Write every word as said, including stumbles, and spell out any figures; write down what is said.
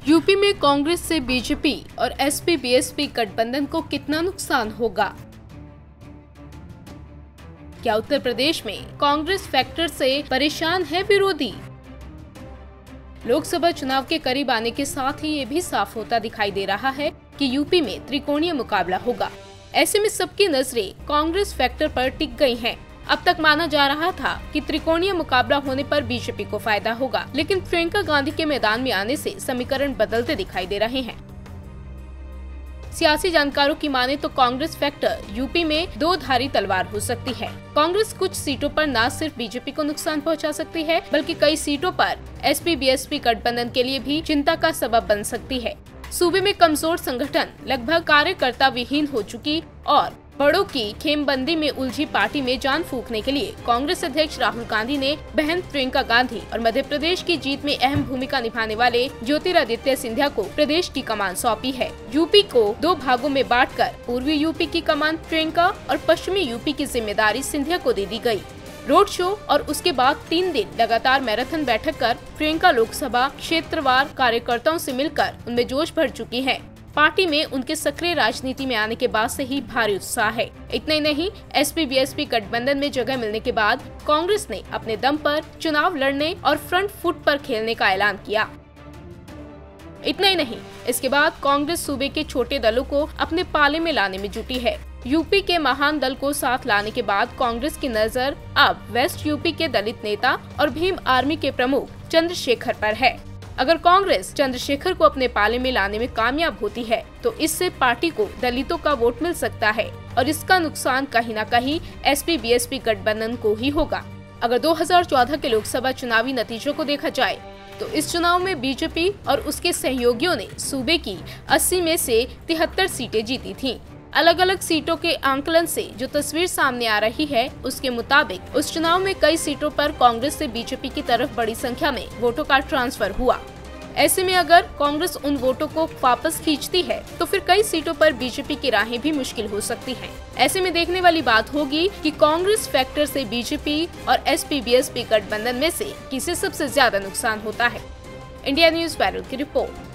UP में कांग्रेस से BJP और एसपी बीएसपी गठबंधन को कितना नुकसान होगा? क्या उत्तर प्रदेश में कांग्रेस फैक्टर से परेशान है विरोधी? लोकसभा चुनाव के करीब आने के साथ ही ये भी साफ होता दिखाई दे रहा है कि यूपी में त्रिकोणीय मुकाबला होगा। ऐसे में सबकी नजरें कांग्रेस फैक्टर पर टिक गई हैं। अब तक माना जा रहा था कि त्रिकोणीय मुकाबला होने पर बीजेपी को फायदा होगा, लेकिन प्रियंका गांधी के मैदान में आने से समीकरण बदलते दिखाई दे रहे हैं। सियासी जानकारों की माने तो कांग्रेस फैक्टर यूपी में दो धारी तलवार हो सकती है। कांग्रेस कुछ सीटों पर न सिर्फ बीजेपी को नुकसान पहुंचा सकती है, बल्कि कई सीटों पर एसपी बीएसपी गठबंधन के लिए भी चिंता का सबब बन सकती है। सूबे में कमजोर संगठन, लगभग कार्यकर्ता विहीन हो चुकी और बड़ों की खेमबंदी में उलझी पार्टी में जान फूंकने के लिए कांग्रेस अध्यक्ष राहुल गांधी ने बहन प्रियंका गांधी और मध्य प्रदेश की जीत में अहम भूमिका निभाने वाले ज्योतिरादित्य सिंधिया को प्रदेश की कमान सौंपी है। यूपी को दो भागों में बांटकर पूर्वी यूपी की कमान प्रियंका और पश्चिमी यूपी की जिम्मेदारी सिंधिया को दे दी गयी। रोड शो और उसके बाद तीन दिन लगातार मैराथन बैठक कर प्रियंका लोकसभा क्षेत्रवार कार्यकर्ताओं से मिलकर उनमें जोश भर चुकी हैं। पार्टी में उनके सक्रिय राजनीति में आने के बाद से ही भारी उत्साह है। इतना ही नहीं, एसपी बीएसपी गठबंधन में जगह मिलने के बाद कांग्रेस ने अपने दम पर चुनाव लड़ने और फ्रंट फुट पर खेलने का ऐलान किया। इतना ही नहीं, इसके बाद कांग्रेस सूबे के छोटे दलों को अपने पाले में लाने में जुटी है। यूपी के महान दल को साथ लाने के बाद कांग्रेस की नजर अब वेस्ट यूपी के दलित नेता और भीम आर्मी के प्रमुख चंद्रशेखर पर है। अगर कांग्रेस चंद्रशेखर को अपने पाले में लाने में कामयाब होती है तो इससे पार्टी को दलितों का वोट मिल सकता है और इसका नुकसान कहीं न कहीं एसपी बीएसपी गठबंधन को ही होगा। अगर दो हज़ार चौदह के लोकसभा चुनावी नतीजों को देखा जाए तो इस चुनाव में बीजेपी और उसके सहयोगियों ने सूबे की अस्सी में से तिहत्तर सीटें जीती थीं। अलग अलग सीटों के आंकलन से जो तस्वीर सामने आ रही है, उसके मुताबिक उस चुनाव में कई सीटों पर कांग्रेस से बीजेपी की तरफ बड़ी संख्या में वोटों का ट्रांसफर हुआ। ऐसे में अगर कांग्रेस उन वोटों को वापस खींचती है तो फिर कई सीटों पर बीजेपी की राहें भी मुश्किल हो सकती हैं। ऐसे में देखने वाली बात होगी कि कांग्रेस फैक्टर से बीजेपी और एसपी बीएसपी गठबंधन में से किसे सबसे ज्यादा नुकसान होता है। इंडिया न्यूज ब्यूरो की रिपोर्ट।